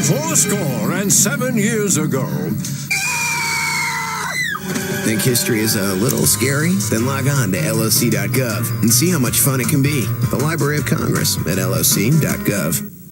407 years ago. Think history is a little scary? Then log on to LOC.gov and see how much fun it can be. The Library of Congress at LOC.gov.